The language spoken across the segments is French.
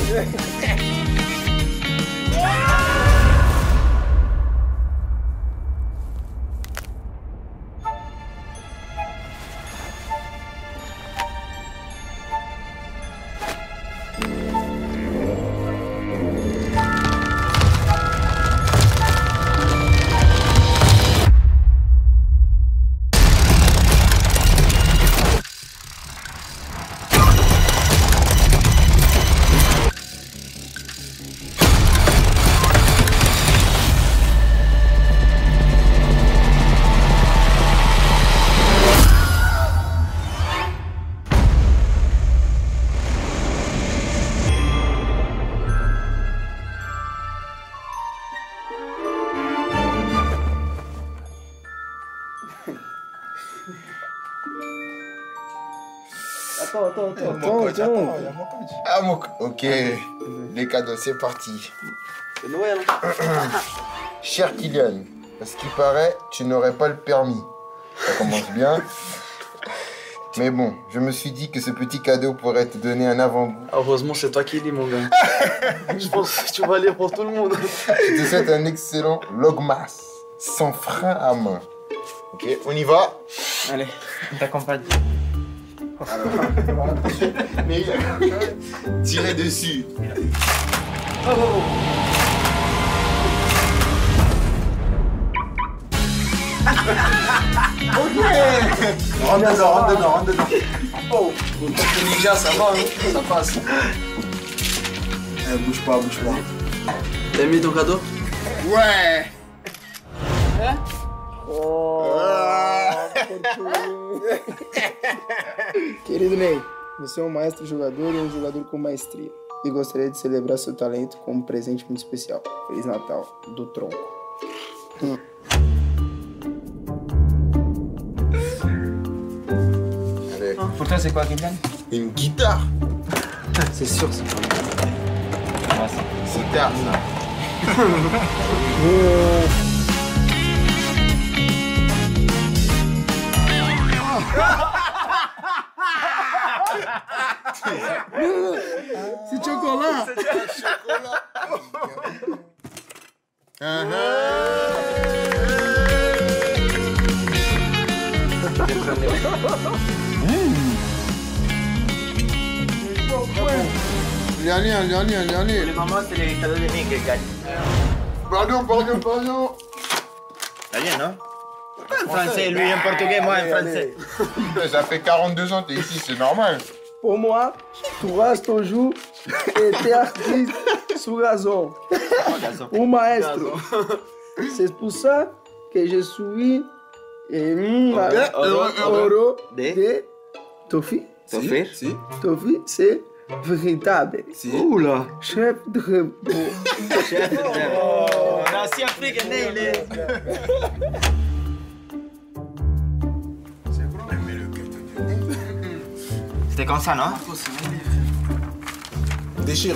Attends. Ah, mon coach. Ok, les cadeaux, c'est parti. C'est Noël. Cher Kylian, à ce qui paraît, tu n'aurais pas le permis. Ça commence bien. Mais bon, je me suis dit que ce petit cadeau pourrait te donner un avant-goût. Heureusement, c'est toi qui lis, mon gars. Je pense que tu vas lire pour tout le monde. Je te souhaite un excellent logmas, sans frein à main. Ok, on y va. Allez, on t'accompagne. Mais tirez dessus. Ok. Rentre dedans. Oh, le ninja, ça va, hein, ça passe. Bouge pas. T'as aimé ton cadeau? Ouais. Hein? Querido Ney, você é um maestro jogador e um jogador com maestria. E gostaria de celebrar seu talento com um presente muito especial. Feliz Natal, do Tronco. Allez. Pour toi, c'est quoi, Kylian? Une guitare. C'est sûr, c'est pas moi. C'est tard, ça. C'est chocolat. Allez. Les mamans, c'est les cadeaux de Nick qui gagnent. Pardon. Italien, non? En français, lui en portugais, moi en français. Ça fait 42 ans que t'es ici, c'est normal. Pour moi, tu rasses ton joue et t'es artiste sous gazon. Un maestro. C'est pour ça que je suis heureux de Tofi. Si. Tofi, c'est véritable. Oula. Chef de repos. Chef de Oh, non, si Afrique, il est... C'était comme ça, non? Déchire.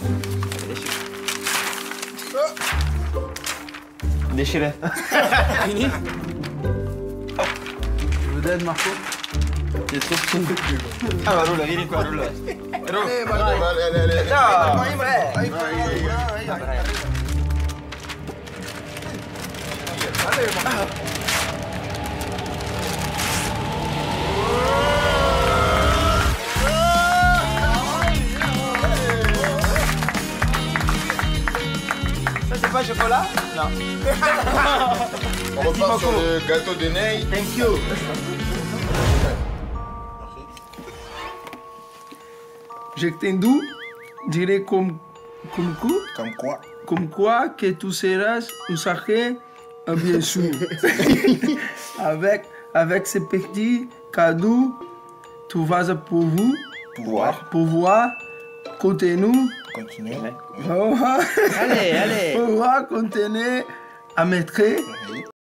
Déchiré. Fini? Je vous donne, Marco. C'est trop petit. Ah, bah, roule, vieni qua, roule. Allez. Ça, c'est pas chocolat? Non. On repart sur le gâteau de Ney. Thank you. Je t'endoue, dirais comme quoi? Comme quoi que tu seras un sacré bien sûr. avec ces petits cadeaux, tu vas pouvoir continuer. Allez. Pouvoir continuer à maîtriser